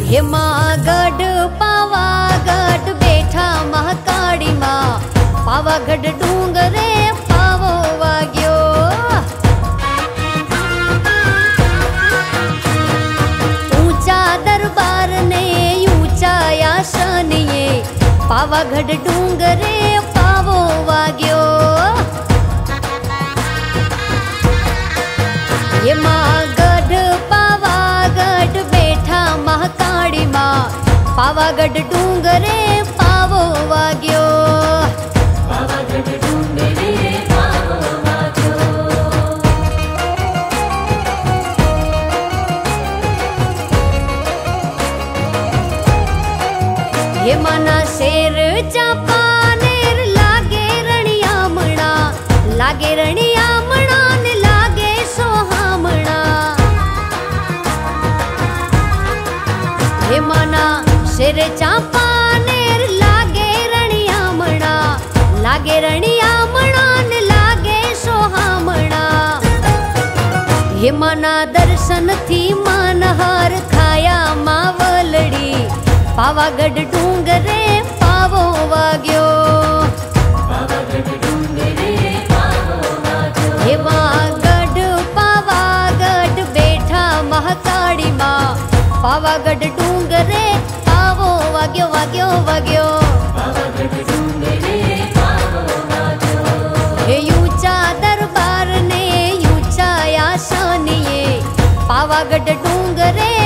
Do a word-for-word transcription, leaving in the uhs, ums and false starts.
ये मागढ़ पावागढ़ बेठा महाकाड़ी माँ, पावागढ़ डूंगरे पावो वाग्यो। ऊंचा दरबार ने ऊंचा आसन ये, पावागढ़ डूंगरे पावो वाग्यो। ये मागढ़ पावागढ़ बेठा महाकाड़ी माँ, पावागढ़ डूंगरे पावो वाग्यो। पावागढ़ डूंगरे पावो वाग्यो। ये मना शेर चापानेर लागे रणियामणा, लागे रणियामणा ने लागे सोहामणा। ये मना शेर चापानेर लागे रणियामणा, लागे रणियामणा ने लागे सोहामणा। ये मना दर्शन थी मानहार खाया मावलड़ी, पावागढ़ डूंगरे पावो वाग्यो। पावागढ़ डूंगरे पावो वाग्यो। ये मागढ़ पावागढ़ बेठा महाकाड़ी माँ, पावागढ़ डूंगरे पावो वाग्यो वाग्यो वाग्यो। पावागढ़ डूंगरे पावो वाग्यो। ये ऊंचा दरबार ने ऊंचा आसन ये, पावागढ़ डूंगरे